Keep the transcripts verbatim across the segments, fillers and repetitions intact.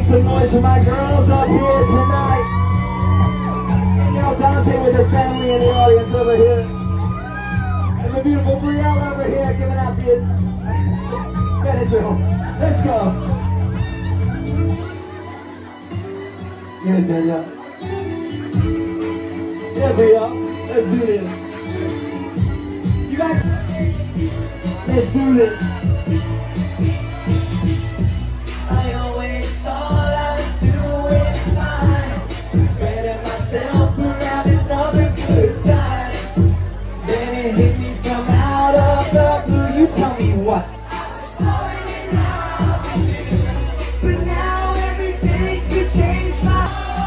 some noise for my girls up here tonight. You know, Dante with her family in the audience over here. And the beautiful Brielle over here giving out the Benadryl. Let's go. Give it to you. Yeah, Brielle. Let's do this. You guys, let's do this. I always thought I was doing fine, spreading myself around another good time. Then it hit me from out of the blue. You tell me what? But now everything's been changed. My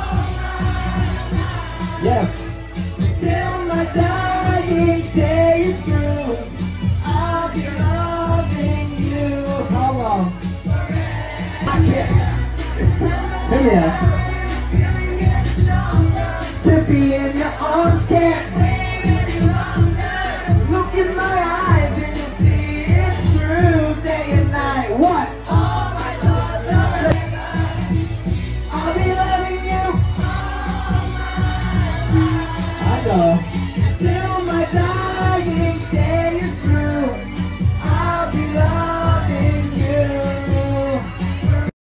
Yes. till my dying day is through, I'll be loving you. How long? I can't. It's time. Hey, yeah.